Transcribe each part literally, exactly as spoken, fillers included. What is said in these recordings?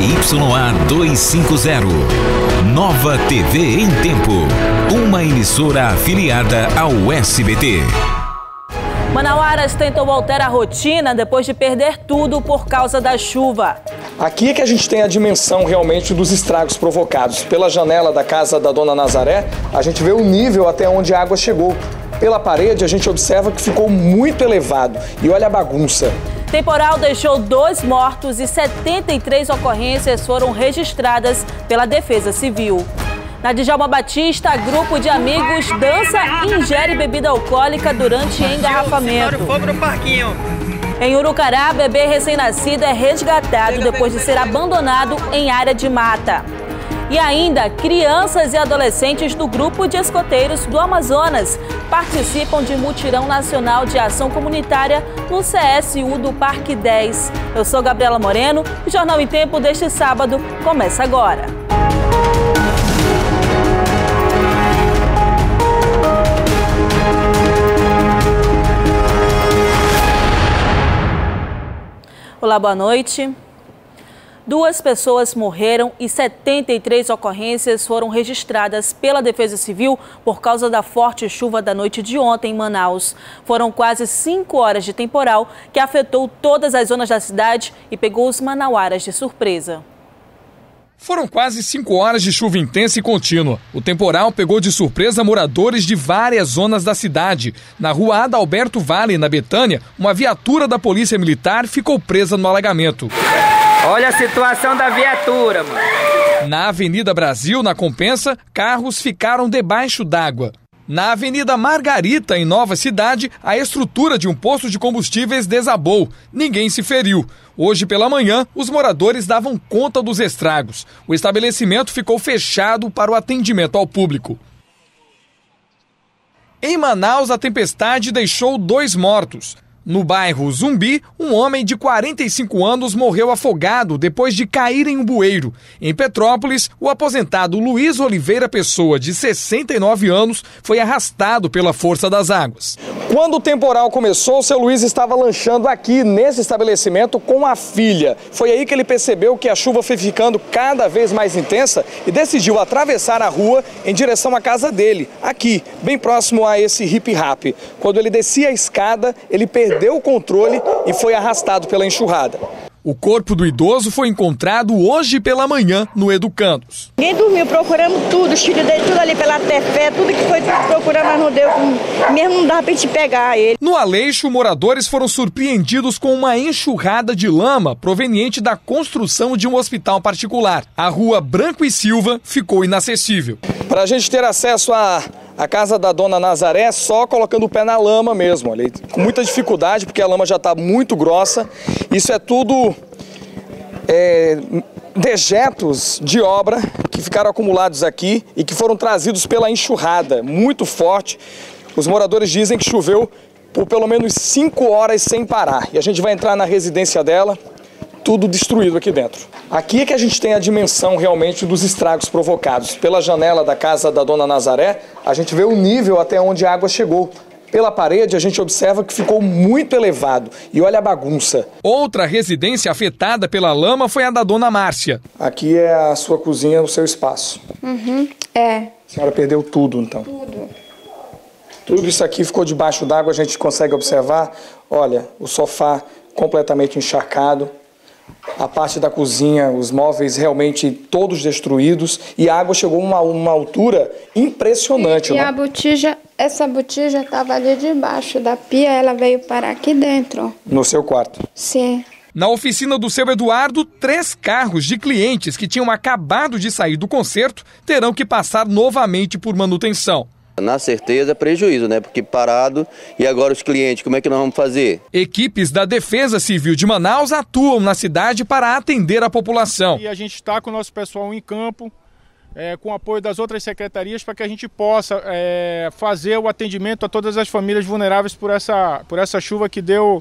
Y A duzentos e cinquenta. Nova T V em Tempo. Uma emissora afiliada ao S B T. Manauaras tentou voltar à rotina depois de perder tudo por causa da chuva. Aqui é que a gente tem a dimensão realmente dos estragos provocados. Pela janela da casa da dona Nazaré, a gente vê o nível até onde a água chegou. Pela parede, a gente observa que ficou muito elevado. E olha a bagunça. Temporal deixou dois mortos e setenta e três ocorrências foram registradas pela Defesa Civil. Na Djalma Batista, grupo de amigos dança e ingere bebida alcoólica durante engarrafamento. Em Urucará, bebê recém-nascido é resgatado depois de ser abandonado em área de mata. E ainda, crianças e adolescentes do grupo de escoteiros do Amazonas participam de mutirão nacional de ação comunitária no C S U do Parque dez. Eu sou Gabriela Moreno e o Jornal em Tempo deste sábado começa agora. Olá, boa noite. Duas pessoas morreram e setenta e três ocorrências foram registradas pela Defesa Civil por causa da forte chuva da noite de ontem em Manaus. Foram quase cinco horas de temporal que afetou todas as zonas da cidade e pegou os manauaras de surpresa. Foram quase cinco horas de chuva intensa e contínua. O temporal pegou de surpresa moradores de várias zonas da cidade. Na rua Adalberto Vale, na Betânia, uma viatura da Polícia Militar ficou presa no alagamento. Olha a situação da viatura, mano. Na Avenida Brasil, na Compensa, carros ficaram debaixo d'água. Na Avenida Margarita, em Nova Cidade, a estrutura de um posto de combustíveis desabou. Ninguém se feriu. Hoje pela manhã, os moradores davam conta dos estragos. O estabelecimento ficou fechado para o atendimento ao público. Em Manaus, a tempestade deixou dois mortos. No bairro Zumbi, um homem de quarenta e cinco anos morreu afogado depois de cair em um bueiro. Em Petrópolis, o aposentado Luiz Oliveira Pessoa, de sessenta e nove anos, foi arrastado pela força das águas. Quando o temporal começou, o seu Luiz estava lanchando aqui nesse estabelecimento com a filha. Foi aí que ele percebeu que a chuva foi ficando cada vez mais intensa e decidiu atravessar a rua em direção à casa dele, aqui, bem próximo a esse hip-rap. Quando ele descia a escada, ele perdeu Perdeu o controle e foi arrastado pela enxurrada. O corpo do idoso foi encontrado hoje pela manhã no Educandos. Ninguém dormiu, procuramos tudo, os filhos dele, tudo ali pela Tefé, tudo que foi procurar, mas não deu, mesmo não dava pra gente pegar ele. No Aleixo, moradores foram surpreendidos com uma enxurrada de lama proveniente da construção de um hospital particular. A rua Branco e Silva ficou inacessível. Para a gente ter acesso a... A casa da dona Nazaré só colocando o pé na lama mesmo, ali, com muita dificuldade, porque a lama já está muito grossa. Isso é tudo é, dejetos de obra que ficaram acumulados aqui e que foram trazidos pela enxurrada, muito forte. Os moradores dizem que choveu por pelo menos cinco horas sem parar. E a gente vai entrar na residência dela, tudo destruído aqui dentro. Aqui é que a gente tem a dimensão realmente dos estragos provocados. Pela janela da casa da dona Nazaré, a gente vê o nível até onde a água chegou. Pela parede, a gente observa que ficou muito elevado. E olha a bagunça. Outra residência afetada pela lama foi a da dona Márcia. Aqui é a sua cozinha, o seu espaço. Uhum, é. A senhora perdeu tudo, então? Tudo. Tudo isso aqui ficou debaixo d'água, a gente consegue observar. Olha, o sofá completamente encharcado. A parte da cozinha, os móveis realmente todos destruídos e a água chegou a uma, uma altura impressionante. E, e né? a botija, essa botija estava ali debaixo da pia, ela veio parar aqui dentro. No seu quarto? Sim. Na oficina do seu Eduardo, três carros de clientes que tinham acabado de sair do concerto terão que passar novamente por manutenção. Na certeza, prejuízo, né? Porque parado e agora os clientes, como é que nós vamos fazer? Equipes da Defesa Civil de Manaus atuam na cidade para atender a população. E a gente está com o nosso pessoal em campo, é, com o apoio das outras secretarias, para que a gente possa é, fazer o atendimento a todas as famílias vulneráveis por essa, por essa chuva que deu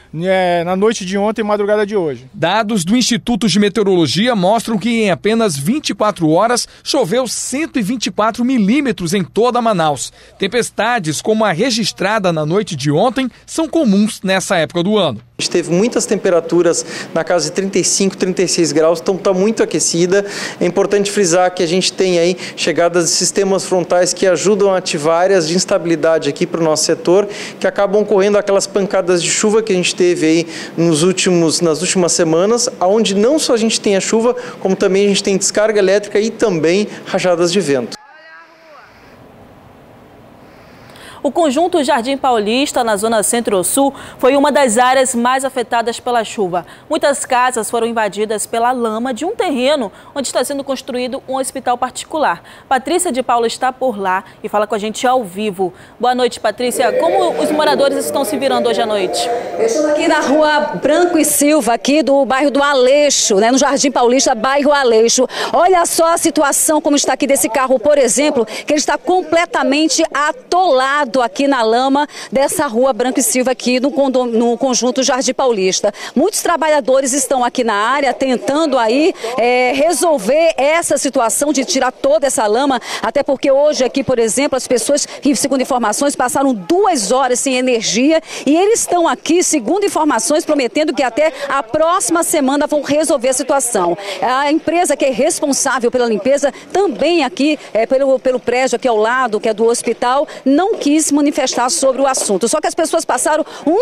é, na noite de ontem e madrugada de hoje. Dados do Instituto de Meteorologia mostram que em apenas vinte e quatro horas choveu cento e vinte e quatro milímetros em toda Manaus. Tempestades como a registrada na noite de ontem são comuns nessa época do ano. A gente teve muitas temperaturas na casa de trinta e cinco, trinta e seis graus, então está muito aquecida. É importante frisar que a gente tem aí chegadas de sistemas frontais que ajudam a ativar áreas de instabilidade aqui para o nosso setor, que acabam ocorrendo aquelas pancadas de chuva que a gente teve aí nos últimos, nas últimas semanas, onde não só a gente tem a chuva, como também a gente tem descarga elétrica e também rajadas de vento. O conjunto Jardim Paulista, na zona centro-sul, foi uma das áreas mais afetadas pela chuva. Muitas casas foram invadidas pela lama de um terreno onde está sendo construído um hospital particular. Patrícia de Paula está por lá e fala com a gente ao vivo. Boa noite, Patrícia. Como os moradores estão se virando hoje à noite? Eu estou aqui na rua Branco e Silva, aqui do bairro do Aleixo, né, no Jardim Paulista, bairro Aleixo. Olha só a situação como está aqui desse carro, por exemplo, que ele está completamente atolado aqui na lama dessa rua Branco e Silva aqui no, no conjunto Jardim Paulista. Muitos trabalhadores estão aqui na área tentando aí é, resolver essa situação de tirar toda essa lama, até porque hoje aqui, por exemplo, as pessoas que, segundo informações, passaram duas horas sem energia e eles estão aqui, segundo informações, prometendo que até a próxima semana vão resolver a situação. A empresa que é responsável pela limpeza também aqui, é, pelo, pelo prédio aqui ao lado, que é do hospital, não quis se manifestar sobre o assunto. Só que as pessoas passaram um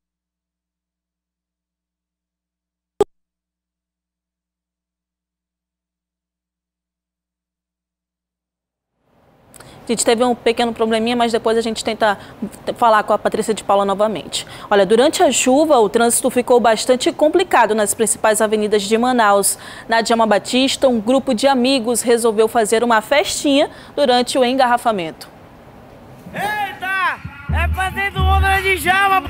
A gente teve um pequeno probleminha, mas depois a gente tenta falar com a Patrícia de Paula novamente. Olha, durante a chuva, o trânsito ficou bastante complicado nas principais avenidas de Manaus. Na Djalma Batista, um grupo de amigos resolveu fazer uma festinha durante o engarrafamento. Eita! É fazendo onda de Djalma!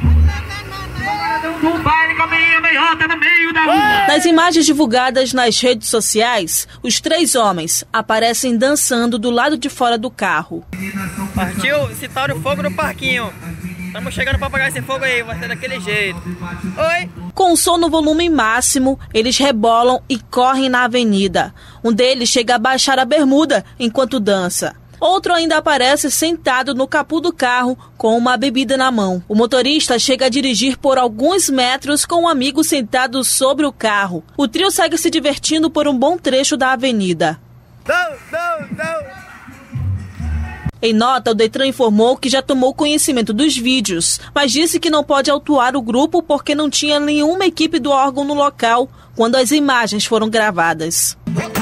Nas imagens divulgadas nas redes sociais, os três homens aparecem dançando do lado de fora do carro. Partiu, citaram o fogo no parquinho. Estamos chegando para apagar esse fogo aí, vai ser daquele jeito. Oi! Com o som no volume máximo, eles rebolam e correm na avenida. Um deles chega a baixar a bermuda enquanto dança. Outro ainda aparece sentado no capô do carro com uma bebida na mão. O motorista chega a dirigir por alguns metros com um amigo sentado sobre o carro. O trio segue se divertindo por um bom trecho da avenida. Não, não, não. Em nota, o Detran informou que já tomou conhecimento dos vídeos, mas disse que não pode autuar o grupo porque não tinha nenhuma equipe do órgão no local quando as imagens foram gravadas.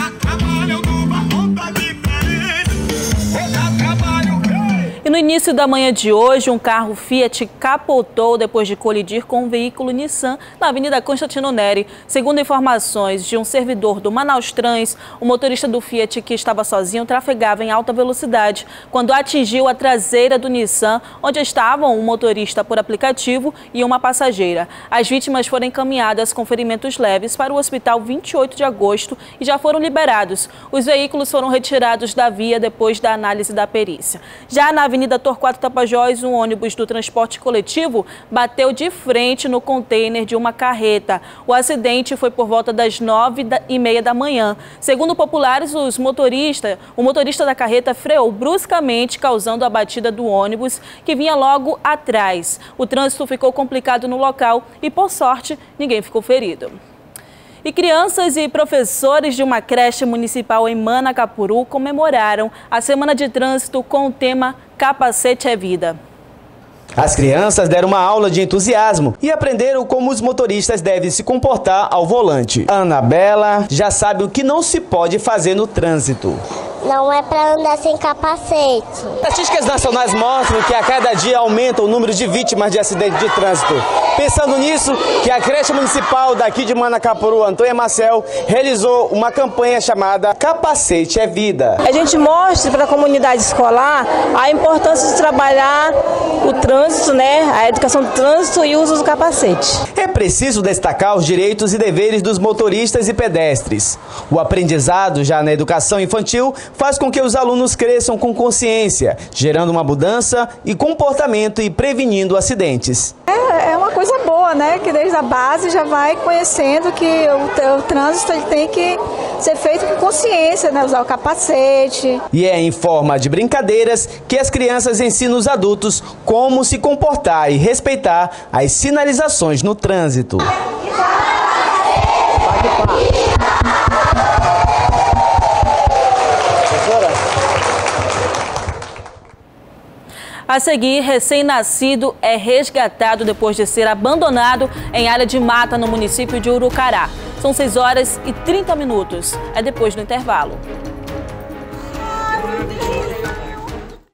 E no início da manhã de hoje, um carro Fiat capotou depois de colidir com um veículo Nissan na Avenida Constantino Neri. Segundo informações de um servidor do Manaus Trans, o motorista do Fiat, que estava sozinho, trafegava em alta velocidade quando atingiu a traseira do Nissan, onde estavam um motorista por aplicativo e uma passageira. As vítimas foram encaminhadas com ferimentos leves para o hospital vinte e oito de agosto e já foram liberados. Os veículos foram retirados da via depois da análise da perícia. Já na Avenida Torquato Tapajós, um ônibus do transporte coletivo bateu de frente no container de uma carreta. O acidente foi por volta das nove e meia da manhã. Segundo populares, os motorista, o motorista da carreta freou bruscamente, causando a batida do ônibus, que vinha logo atrás. O trânsito ficou complicado no local e, por sorte, ninguém ficou ferido. E crianças e professores de uma creche municipal em Manacapuru comemoraram a Semana de Trânsito com o tema Capacete é Vida. As crianças deram uma aula de entusiasmo e aprenderam como os motoristas devem se comportar ao volante. A Anabela já sabe o que não se pode fazer no trânsito. Não é para andar sem capacete. Estatísticas nacionais mostram que a cada dia aumenta o número de vítimas de acidentes de trânsito. Pensando nisso, que a creche municipal daqui de Manacapuru, Antônia Marcel, realizou uma campanha chamada Capacete é Vida. A gente mostra para a comunidade escolar a importância de trabalhar o trânsito, né, a educação do trânsito e o uso do capacete. É preciso destacar os direitos e deveres dos motoristas e pedestres. O aprendizado já na educação infantil faz com que os alunos cresçam com consciência, gerando uma mudança e comportamento e prevenindo acidentes. É, é uma uma coisa boa, né? Que desde a base já vai conhecendo que o, o trânsito ele tem que ser feito com consciência, né? Usar o capacete. E é em forma de brincadeiras que as crianças ensinam os adultos como se comportar e respeitar as sinalizações no trânsito. A seguir, recém-nascido é resgatado depois de ser abandonado em área de mata no município de Urucará. São seis horas e trinta minutos. É depois do intervalo.